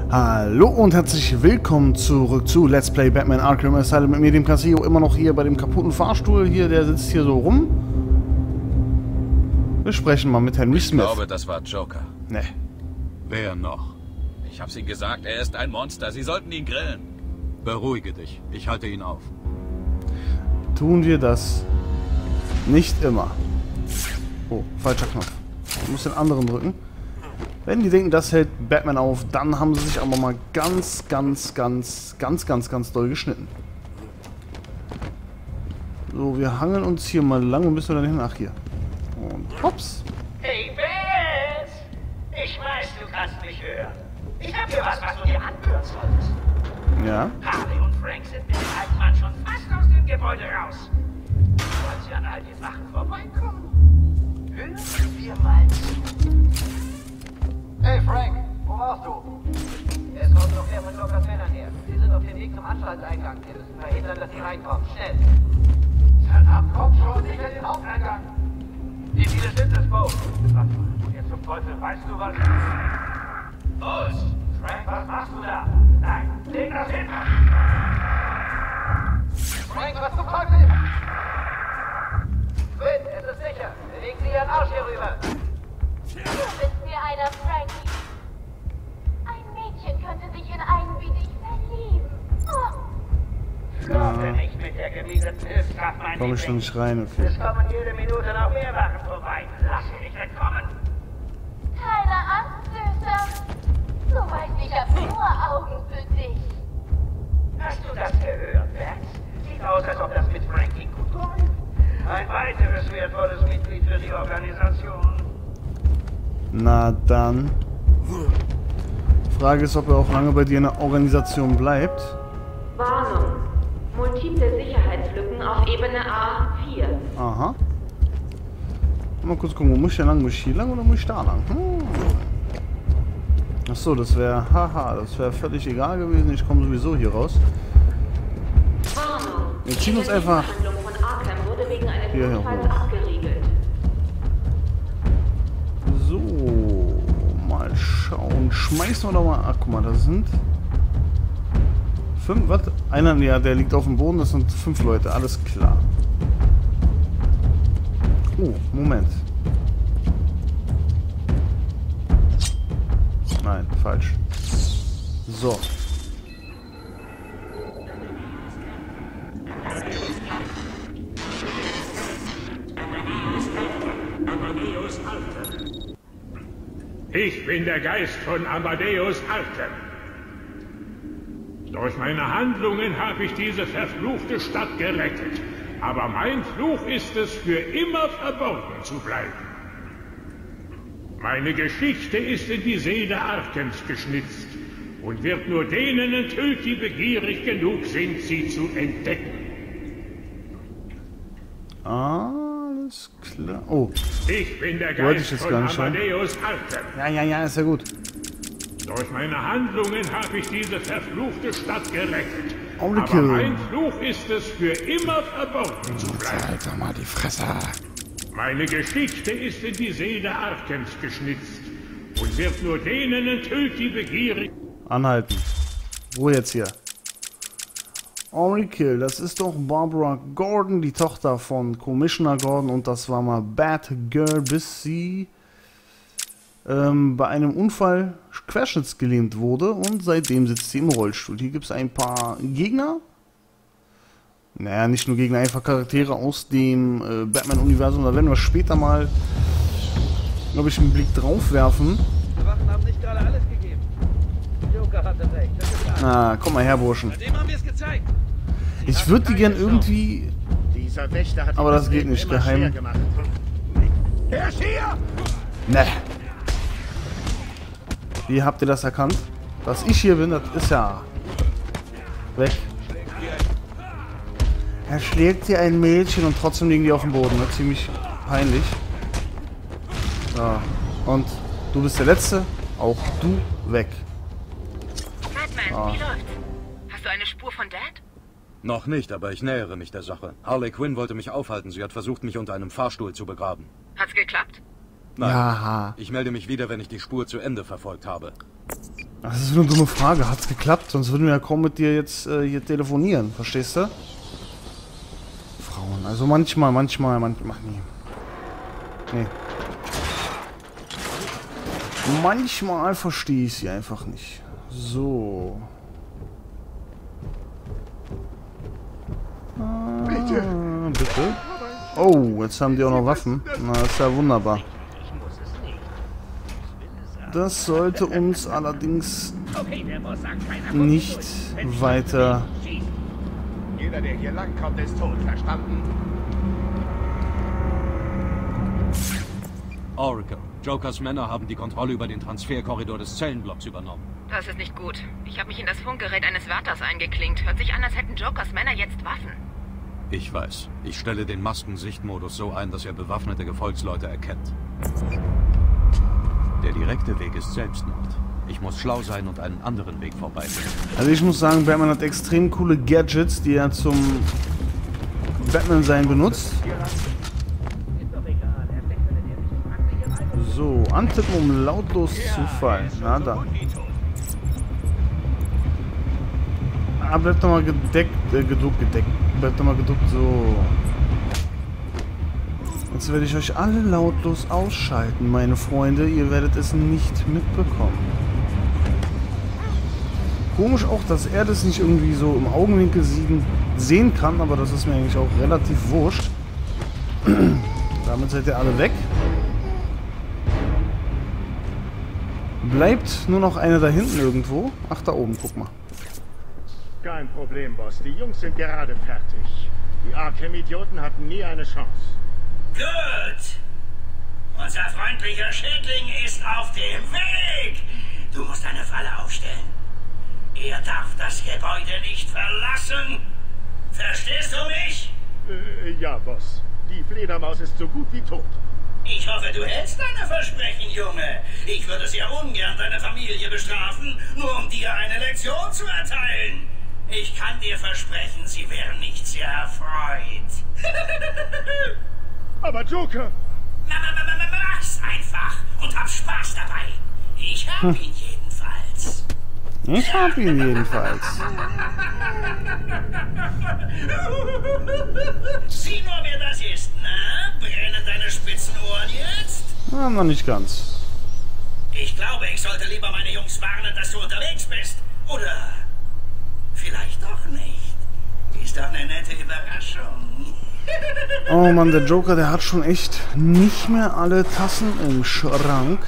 Hallo und herzlich willkommen zurück zu Let's Play Batman Arkham Asylum mit mir, dem Casio, immer noch hier bei dem kaputten Fahrstuhl hier, der sitzt hier so rum. Wir sprechen mal mit Henry Smith. Ich glaube, das war Joker. Ne. Wer noch? Ich hab's Ihnen gesagt, er ist ein Monster. Sie sollten ihn grillen. Beruhige dich. Ich halte ihn auf. Tun wir das nicht immer. Oh, falscher Knopf. Ich muss den anderen drücken. Wenn die denken, das hält Batman auf, dann haben sie sich aber mal ganz doll geschnitten. So, wir hangeln uns hier mal lang und bis wir dann hin. Ach, hier. Und hops. Hey, Bess! Ich weiß, du kannst mich hören. Ich hab hier was du dir anhören solltest. Ja. Harley und Frank sind mit dem alten Mann schon fast aus dem Gebäude raus. Wollen sie an all den Sachen vorbeikommen? Hören wir mal zu. Hey Frank, wo warst du? Es kommt noch mehr von Jokers Männern her. Sie sind auf dem Weg zum Anstaltseingang. Wir müssen verhindern, dass sie reinkommen. Schnell! Verdammt, komm schon, sicher den Haupteingang. Wie viele sind es, Bo? Jetzt zum Teufel, weißt du was? Los! Frank, was machst du da? Nein, leg das hin! Frank, was zum Teufel? Quinn, es ist sicher. Bewegen Sie Ihren Arsch hier rüber. Du bist mir einer, Frankie. Ein Mädchen könnte sich in einen wie dich verlieben. Oh. Flirte nicht mit der gewieseten Hilfskraft, mein Komm ich schon nicht rein, okay. Es kommen jede Minute noch mehr Wachen vorbei. Lass sie nicht entkommen. Keine Angst, Süßer. Du weißt, ich hab nur Augen für dich. Hast du das gehört, Max? Sieht aus, als ob das mit Frankie gut läuft. Ein weiteres wertvolles Mitglied für die Organisation. Na dann. Frage ist, ob er auch lange bei dir in der Organisation bleibt. Warnung. Multiple Sicherheitslücken auf Ebene A4. Aha. Mal kurz gucken, wo muss ich denn lang? Muss ich hier lang oder muss ich da lang? Achso, das wäre, das wäre völlig egal gewesen. Ich komme sowieso hier raus. Warnung. Wir ziehen uns einfach Die Handlung von Arkham wurde wegen eines hier Unfalls hoch. abgeriegelt. So, mal schauen. Schmeißen wir doch mal. Ach, guck mal, das sind 5. Was? Einer, ja, der liegt auf dem Boden. Das sind 5 Leute. Alles klar. Oh, Moment. Nein, falsch. So. Ich bin der Geist von Amadeus Arkham. Durch meine Handlungen habe ich diese verfluchte Stadt gerettet. Aber mein Fluch ist es, für immer verborgen zu bleiben. Meine Geschichte ist in die Seele Arkhams geschnitzt und wird nur denen enthüllt, die begierig genug sind, sie zu entdecken. Alles klar. Oh. Ich bin der Wollte ich Geist jetzt von gar nicht schauen. Amadeus Arkham. Ja, ist ja gut. Durch meine Handlungen habe ich diese verfluchte Stadt gerettet. Only Aber kill. mein Fluch ist es, für immer verborgen zu bleiben. Halt doch mal die Fresse. Meine Geschichte ist in die Seele Arkhams geschnitzt und wird nur denen enthüllt, die begierig... Anhalten. Wo jetzt hier? Henry Kill, das ist doch Barbara Gordon, die Tochter von Commissioner Gordon, und das war mal Batgirl, bis sie bei einem Unfall querschnittsgelähmt wurde und seitdem sitzt sie im Rollstuhl. Hier gibt es ein paar Gegner. Naja, nicht nur Gegner, einfach Charaktere aus dem Batman-Universum. Da werden wir später mal, glaube ich, einen Blick drauf werfen. Die Wachen haben nicht gerade alles gegeben. Joker hatte recht. Das ist klar. Ah, komm mal her, Burschen. Bei dem haben wir es gezeigt. Ich würde die gern irgendwie... Dieser Wächter hat Aber das geht nicht, immer geheim. schwer gemacht. Er ist hier! Ne. Wie habt ihr das erkannt? Dass ich hier bin, das ist ja... weg. Er schlägt hier ein Mädchen und trotzdem liegen die auf dem Boden. Ne? Ziemlich peinlich. So. Und du bist der Letzte. Auch du weg. Batman, wie läuft's? Hast du eine Spur von Dad? Noch nicht, aber ich nähere mich der Sache. Harley Quinn wollte mich aufhalten. Sie hat versucht, mich unter einem Fahrstuhl zu begraben. Hat's geklappt? Nein. Ja. Ich melde mich wieder, wenn ich die Spur zu Ende verfolgt habe. Das ist eine dumme Frage. Hat's geklappt? Sonst würden wir ja kaum mit dir jetzt hier telefonieren. Verstehst du? Frauen. Also manchmal. Nee. Manchmal verstehe ich sie einfach nicht. So. Bitte. Bitte? Oh, jetzt haben die auch noch Waffen. Na, das ist ja wunderbar. Das sollte uns allerdings nicht weiter... Jeder, der hier langkommt, ist tot, verstanden? Oracle, Jokers Männer haben die Kontrolle über den Transferkorridor des Zellenblocks übernommen. Das ist nicht gut. Ich habe mich in das Funkgerät eines Wärters eingeklinkt. Hört sich an, als hätten Jokers Männer jetzt Waffen. Ich weiß. Ich stelle den Maskensichtmodus so ein, dass er bewaffnete Gefolgsleute erkennt. Der direkte Weg ist Selbstmord. Ich muss schlau sein und einen anderen Weg vorbeinehmen. Also ich muss sagen, Batman hat extrem coole Gadgets, die er zum Batman-Sein benutzt. So, antippen, um lautlos zu fallen. Na dann. Ah, bleibt doch mal geduckt. Bleibt doch mal geduckt, so. Jetzt werde ich euch alle lautlos ausschalten, meine Freunde. Ihr werdet es nicht mitbekommen. Komisch auch, dass er das nicht irgendwie so im Augenwinkel sehen kann, aber das ist mir eigentlich auch relativ wurscht. Damit seid ihr alle weg. Bleibt nur noch eine da hinten irgendwo. Ach, da oben, guck mal. Kein Problem, Boss. Die Jungs sind gerade fertig. Die Arkham-Idioten hatten nie eine Chance. Gut. Unser freundlicher Schädling ist auf dem Weg. Du musst eine Falle aufstellen. Er darf das Gebäude nicht verlassen. Verstehst du mich? Ja, Boss. Die Fledermaus ist so gut wie tot. Ich hoffe, du hältst deine Versprechen, Junge. Ich würde sehr ungern deine Familie bestrafen, nur um dir eine Lektion zu erteilen. Ich kann dir versprechen, sie wären nicht sehr erfreut. Aber Joker! Mach's einfach und hab Spaß dabei. Ich hab ihn jedenfalls. Ich hab ihn jedenfalls. Sieh nur, wer das ist, na? Brennen deine spitzen Ohren jetzt? Na, noch nicht ganz. Ich glaube, ich sollte lieber meine Jungs warnen, dass du unterwegs bist. Oder vielleicht doch nicht. Ist doch eine nette Überraschung. Oh Mann, der Joker, der hat schon echt nicht mehr alle Tassen im Schrank.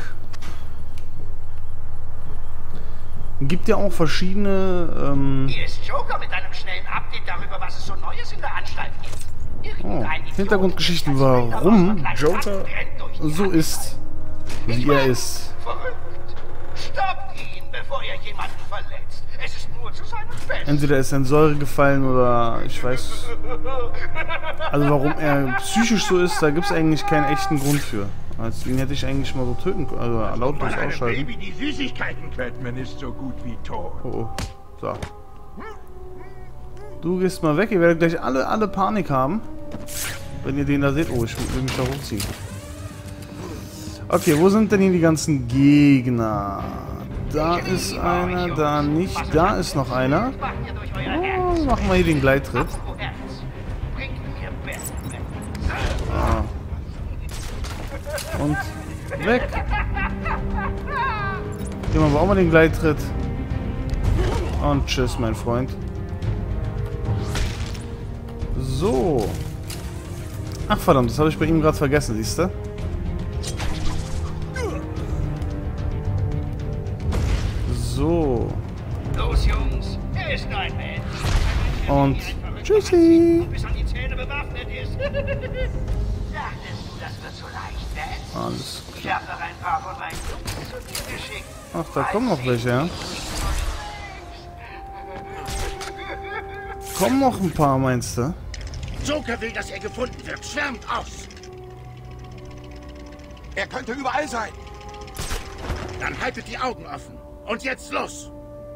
Gibt ja auch verschiedene, Hier ist Joker mit einem schnellen Update darüber, was es so Neues in der Anstalt gibt. Hintergrundgeschichten, warum Joker so ist, wie er ist. Verrückt. Stoppt ihn, bevor er jemanden verletzt. Es ist nur zu seinem Besten. Entweder ist er in Säure gefallen oder ich weiß... Also warum er psychisch so ist, da gibt es eigentlich keinen echten Grund für. Also den hätte ich eigentlich mal so töten können, also lautlos ausschalten. Baby die Süßigkeiten. Batman ist so gut wie tot. Oh, oh. So. Du gehst mal weg, ihr werdet gleich alle Panik haben. Wenn ihr den da seht. Oh, ich will mich da hochziehen. Okay, wo sind denn hier die ganzen Gegner? Da ist einer, da nicht. Da ist noch einer. Oh, machen wir hier den Gleittritt. Ah. Und weg. Hier machen wir auch mal den Gleittritt. Und tschüss, mein Freund. So. Ach verdammt, das habe ich bei ihm gerade vergessen, siehst du? So. Los, Jungs. Er ist ein Mensch. Und tschüssi. Bis an die Zähne bewaffnet ist. Dachtest du, das wird so leicht, Ben? Alles Ich klar. habe noch ein paar von meinen Jungs zu dir geschickt. Ach, da kommen noch welche, ja? Kommen noch ein paar, meinst du? Joker will, dass er gefunden wird. Schwärmt aus. Er könnte überall sein. Dann haltet die Augen offen. Und jetzt los.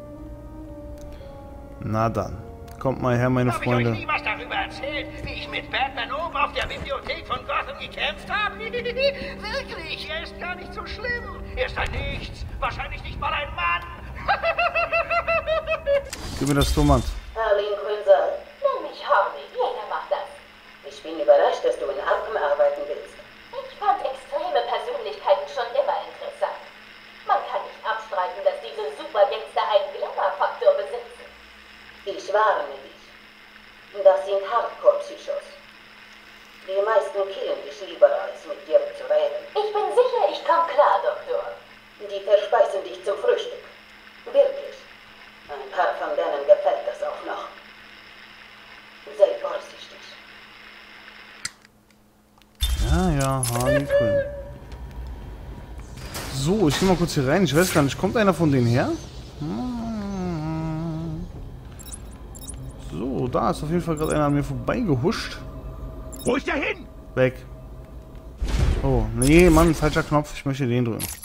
Na dann. Kommt mal her, meine Habe ich euch Freunde. nie was darüber erzählt, wie ich mit Batman oben auf der Bibliothek von Gotham gekämpft habe? Wirklich, er ist gar nicht so schlimm. Er ist ein Nichts, wahrscheinlich nicht mal ein Mann. Gib mir das Tomat. Arlene Quinzel. Nenn mich Harley. Jeder macht das. Ich bin überrascht, dass du in Arkham arbeiten willst. Ich fand extreme Persönlichkeiten schon immer interessant. Man kann nicht abstreiten, dass diese Supergangster einen Glamour-Faktor besitzen. Ich warne dich. Das sind Hardcore-Psychos. Die meisten killen dich lieber, als mit dir zu reden. Ich bin sicher, ich komme klar, Doktor. Die verspeisen dich zum Frühstück. Wirklich. Ein paar von denen gefällt das auch noch. Sei vorsichtig. Ja, Harley Quinn. So, ich geh mal kurz hier rein. Ich weiß gar nicht, kommt einer von denen her? So, da ist auf jeden Fall gerade einer an mir vorbeigehuscht. Wo ist der hin? Weg. Oh, nee, Mann, falscher Knopf. Ich möchte den drücken.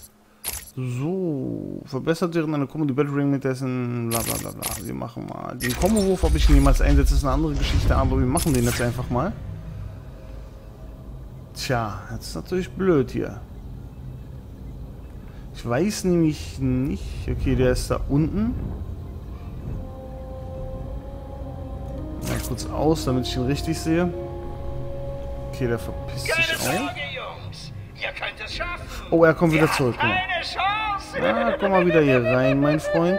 So, verbessert während einer Combo die Battering mit dessen bla bla bla bla. Wir machen mal den Combo-Wurf, ob ich ihn jemals einsetze, ist eine andere Geschichte, aber wir machen den jetzt einfach mal. Tja, jetzt ist natürlich blöd hier. Ich weiß nämlich nicht. Okay, der ist da unten. Mal kurz aus, damit ich ihn richtig sehe. Okay, der verpisst sich auch. Jungs. Ihr könnt es schaffen. Oh, er kommt wieder zurück. Guck mal. Keine Chance. Ah, komm mal wieder hier rein, mein Freund.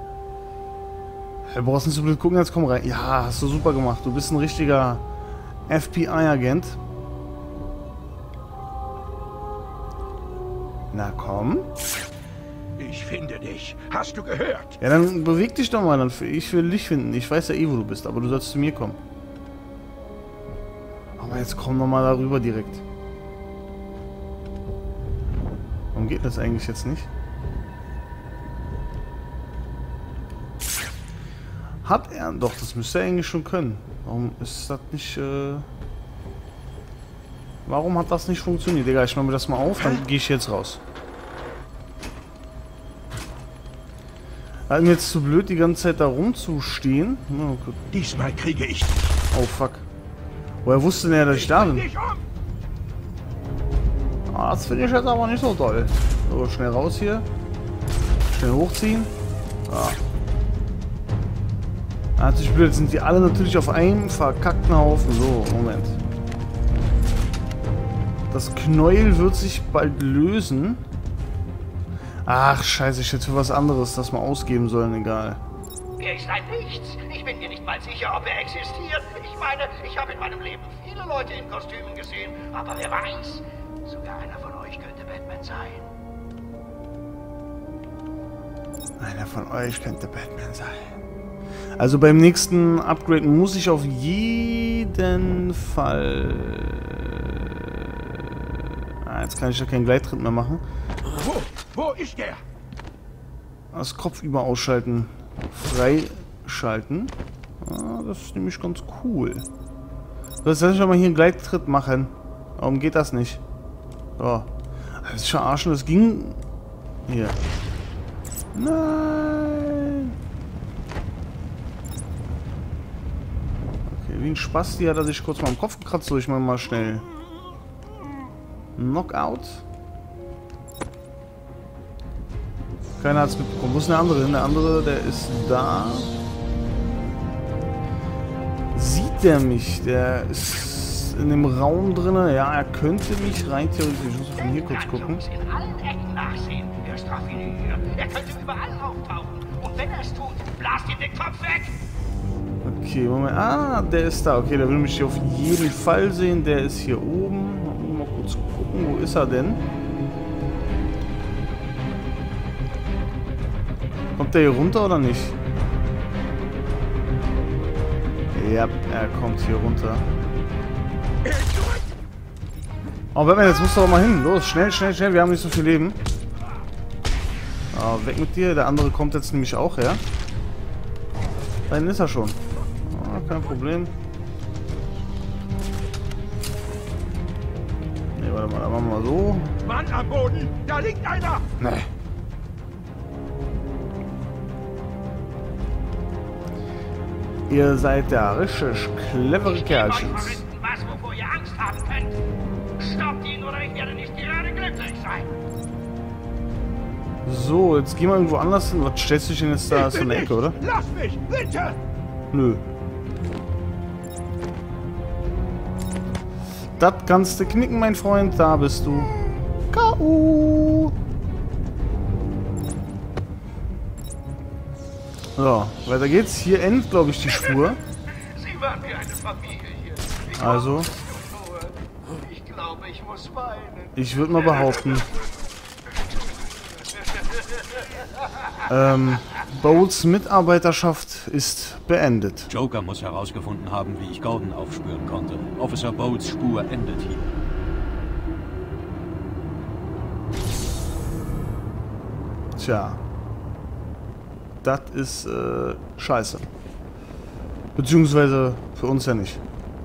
Du brauchst nicht so blöd gucken, jetzt komm rein. Ja, hast du super gemacht. Du bist ein richtiger FBI-Agent. Na komm. Ich finde dich. Hast du gehört? Ja, dann beweg dich doch mal. Ich will dich finden. Ich weiß ja eh, wo du bist, aber du sollst zu mir kommen. Aber jetzt komm doch mal darüber direkt. Warum geht das eigentlich jetzt nicht? Hat er... Doch, das müsste er eigentlich schon können. Warum ist das nicht... Warum hat das nicht funktioniert? Egal, ich mache mir das mal auf, dann gehe ich jetzt raus. War mir jetzt zu blöd, die ganze Zeit da rumzustehen. Oh, Diesmal kriege ich. oh fuck. Woher wusste denn er, dass ich da bin? Ah, das finde ich jetzt aber nicht so toll. So, schnell raus hier. Schnell hochziehen. Ah. Natürlich blöd, sind die alle natürlich auf einem verkackten Haufen. So, Moment. Das Knäuel wird sich bald lösen. Ach, scheiße, ich hätte für was anderes das mal ausgeben sollen, egal. Er ist ein Nichts. Ich bin mir nicht mal sicher, ob er existiert. Ich meine, ich habe in meinem Leben viele Leute in Kostümen gesehen. Aber wer weiß, sogar einer von euch könnte Batman sein. Einer von euch könnte Batman sein. Also beim nächsten Upgrade muss ich auf jeden Fall... jetzt kann ich ja keinen Gleittritt mehr machen. Wo ist der? Das Kopfüber ausschalten. Freischalten. Ah, das ist nämlich ganz cool. Das soll ich mal hier einen Gleittritt machen. Warum geht das nicht? So. Das ist verarschen, das ging... Hier. Nein! Okay, wie ein Spasti hat er sich kurz mal am Kopf gekratzt. So, ich mache mal schnell. Knockout. Keiner hat es mitbekommen. Wo ist der andere hin? Der andere, der ist da. Sieht der mich? Der ist in dem Raum drin. Ja, er könnte mich rein theoretisch. Ich muss von hier kurz gucken. In allen Ecken nachsehen. Er ist raffiniert. Er könnte überall auftauchen. Und wenn er es tut, blast ihm den Kopf weg. Okay, Moment. Ah, der ist da. Okay, der will mich hier auf jeden Fall sehen. Der ist hier oben. Mal kurz gucken. Wo ist er denn? Kommt der hier runter oder nicht? Ja, er kommt hier runter. Oh, Batman, jetzt musst du doch mal hin. Los, schnell, schnell, schnell. Wir haben nicht so viel Leben. Oh, weg mit dir. Der andere kommt jetzt nämlich auch her. Da hinten ist er schon. Oh, kein Problem. Ne, warte mal, da machen wir mal so. Mann am Boden, da liegt einer. Nee. Ihr seid ja richtig clevere Kerlchens. Was, wovor ihr Angst haben könnt. Stoppt ihn oder ich werde nicht gerade glücklich sein. So, jetzt gehen wir irgendwo anders hin. Was stellst du dich denn jetzt da? So eine Ecke, oder? Lass mich, bitte! Nö. Das kannst du knicken, mein Freund. Da bist du. K.O. So, weiter geht's. Hier endet, glaube ich, die Spur. Sie waren wie eine Familie hier. Also, Ich glaube, ich muss weinen. ich würde mal behaupten. Bowles Mitarbeiterschaft ist beendet. Joker muss herausgefunden haben, wie ich Gordon aufspüren konnte. Officer Bowles Spur endet hier. Tja. Das ist, scheiße. Beziehungsweise für uns ja nicht.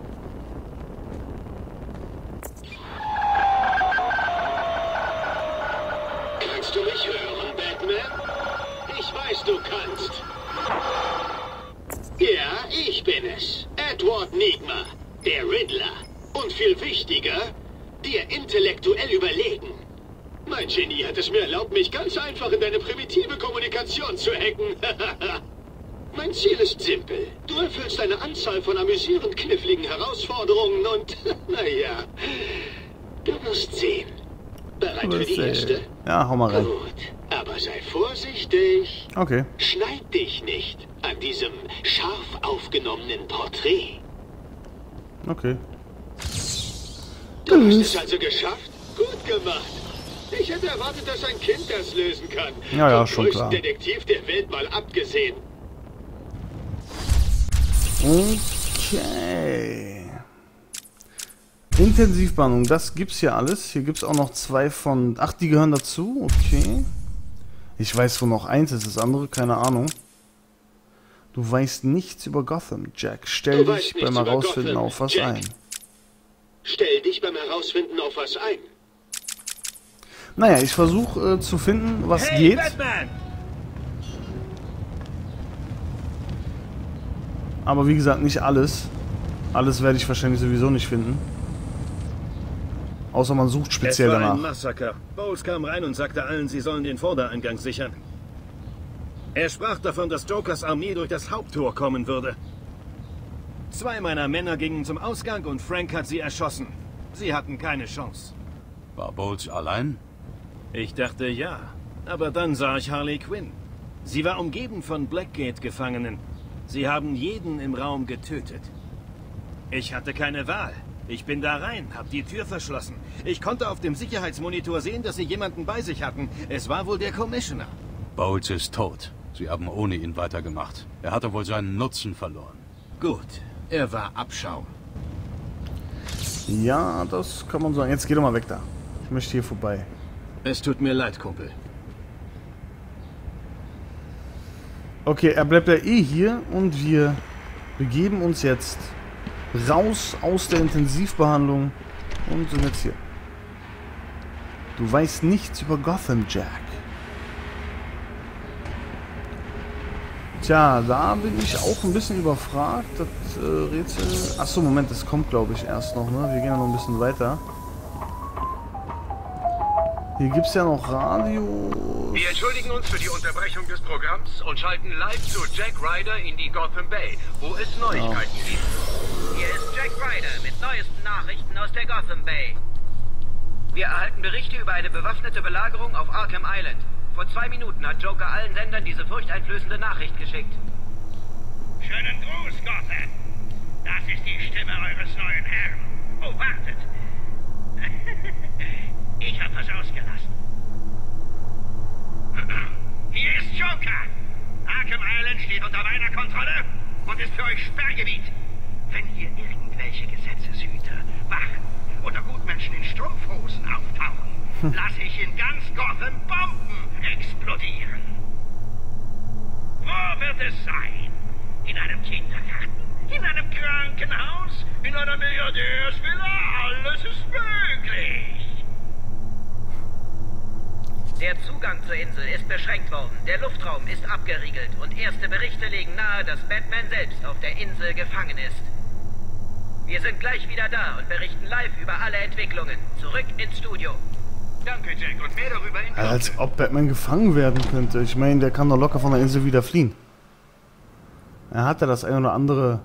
Kannst du mich hören, Batman? Ich weiß, du kannst. Ja, ich bin es. Edward Nigma, der Riddler. Und viel wichtiger, dir intellektuell überlegen. Mein Genie hat es mir erlaubt, mich ganz einfach in deine primitive Kommunikation zu hacken. Mein Ziel ist simpel. Du erfüllst eine Anzahl von amüsierend kniffligen Herausforderungen und, naja, du wirst sehen. Bereit für die erste? Ja, hau mal rein. Gut, aber sei vorsichtig. Okay. Schneid dich nicht an diesem scharf aufgenommenen Porträt. Okay. Du hast es also geschafft? Gut gemacht. Ich hätte erwartet, dass ein Kind das lösen kann. Ja, ja, Vom schon größten klar. Detektiv der Welt mal abgesehen. Okay. Intensivbehandlung, das gibt's hier alles. Hier gibt's auch noch 2 von... Ach, die gehören dazu? Okay. Ich weiß, wo noch eins ist, das andere, keine Ahnung. Du weißt nichts über Gotham, Jack. Stell Du dich weißt beim nichts über Herausfinden Gotham, auf was Jack. ein. Stell dich beim Herausfinden auf was ein. Naja, ich versuche zu finden, was geht. Batman! Aber wie gesagt, nicht alles. Alles werde ich wahrscheinlich sowieso nicht finden. Außer man sucht speziell Es war ein danach. Massaker. Bowles kam rein und sagte allen, sie sollen den Vordereingang sichern. Er sprach davon, dass Jokers Armee durch das Haupttor kommen würde. 2 meiner Männer gingen zum Ausgang und Frank hat sie erschossen. Sie hatten keine Chance. War Bowles allein? Ich dachte ja, aber dann sah ich Harley Quinn. Sie war umgeben von Blackgate-Gefangenen. Sie haben jeden im Raum getötet. Ich hatte keine Wahl. Ich bin da rein, hab die Tür verschlossen. Ich konnte auf dem Sicherheitsmonitor sehen, dass sie jemanden bei sich hatten. Es war wohl der Commissioner. Bowles ist tot. Sie haben ohne ihn weitergemacht. Er hatte wohl seinen Nutzen verloren. Gut, er war Abschaum. Ja, das kann man sagen. Jetzt geh doch mal weg da. Ich möchte hier vorbei. Es tut mir leid, Kumpel. Okay, er bleibt ja eh hier und wir begeben uns jetzt raus aus der Intensivbehandlung und sind jetzt hier. Du weißt nichts über Gotham, Jack. Tja, da bin ich auch ein bisschen überfragt. Das Rätsel... Achso, Moment, das kommt, glaube ich, erst noch, ne? Wir gehen ja noch ein bisschen weiter. Hier gibt es ja noch Radios. Wir entschuldigen uns für die Unterbrechung des Programms und schalten live zu Jack Ryder in die Gotham Bay, wo es Neuigkeiten gibt. Hier ist Jack Ryder mit neuesten Nachrichten aus der Gotham Bay. Wir erhalten Berichte über eine bewaffnete Belagerung auf Arkham Island. Vor 2 Minuten hat Joker allen Sendern diese furchteinflößende Nachricht geschickt. Schönen Gruß, Gotham. Das ist die Stimme eures neuen Herrn. Oh, wartet. Ich hab was ausgelassen. Hier ist Joker. Arkham Island steht unter meiner Kontrolle und ist für euch Sperrgebiet. Wenn hier irgendwelche Gesetzeshüter, Wachen oder Gutmenschen in Strumpfhosen auftauchen, lasse ich in ganz Gotham Bomben explodieren. Wo wird es sein? In einem Kindergarten? In einem Krankenhaus? In einer Milliardärsvilla? Alles ist möglich. Der Zugang zur Insel ist beschränkt worden. Der Luftraum ist abgeriegelt und erste Berichte legen nahe, dass Batman selbst auf der Insel gefangen ist. Wir sind gleich wieder da und berichten live über alle Entwicklungen. Zurück ins Studio. Danke, Jack. Und mehr darüber in Kürze. Als ob Batman gefangen werden könnte. Ich meine, der kann doch locker von der Insel wieder fliehen. Er hat ja das ein oder andere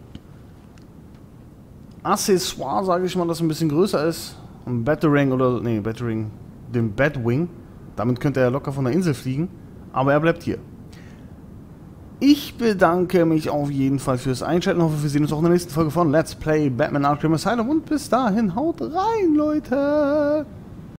Accessoire, sage ich mal, das ein bisschen größer ist. Ein Batarang oder... Nee, Batarang. Den Batwing. Damit könnte er locker von der Insel fliegen. Aber er bleibt hier. Ich bedanke mich auf jeden Fall fürs Einschalten. Hoffe, wir sehen uns auch in der nächsten Folge von Let's Play Batman Arkham Asylum. Und bis dahin, haut rein, Leute!